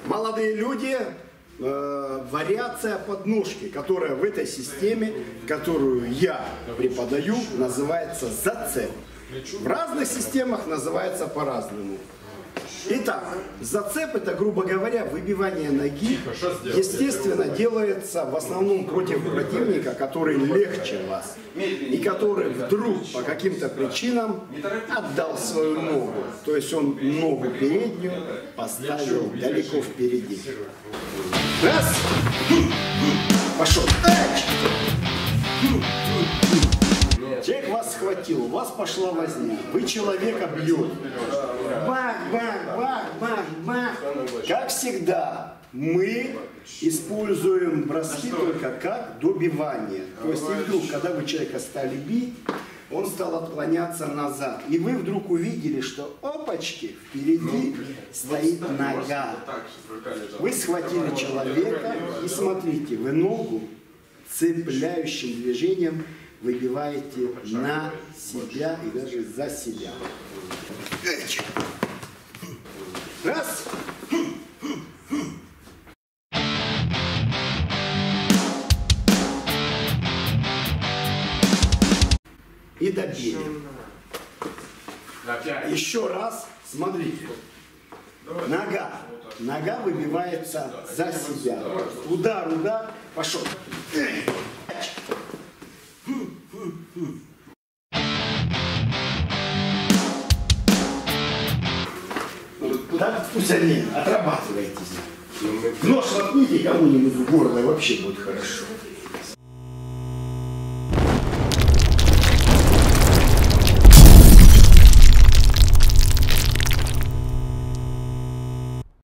Молодые люди, вариация подножки, которая в этой системе, которую я преподаю, называется зацеп. В разных системах называется по-разному. Итак, зацеп — это, грубо говоря, выбивание ноги. Естественно, делается в основном против противника, который легче вас. И который вдруг по каким-то причинам отдал свою ногу. То есть он ногу переднюю поставил далеко впереди. Раз. Пошел. Человек вас схватил, у вас пошла возня, вы человека бьете. Бах, бах, бах, бах, бах. Как всегда, мы используем броски только как добивание. То есть, и вдруг, когда вы человека стали бить, он стал отклоняться назад. И вы вдруг увидели, что, опачки, впереди стоит нога. Вы схватили человека и смотрите, вы ногу цепляющим движением выбиваете на себя и даже за себя. Раз. И добили. Еще раз. Смотрите. Нога. Нога выбивается за себя. Удар, удар. Пошел. Так, пусть они отрабатываете. Нож воткните кому-нибудь в горло, и вообще будет хорошо.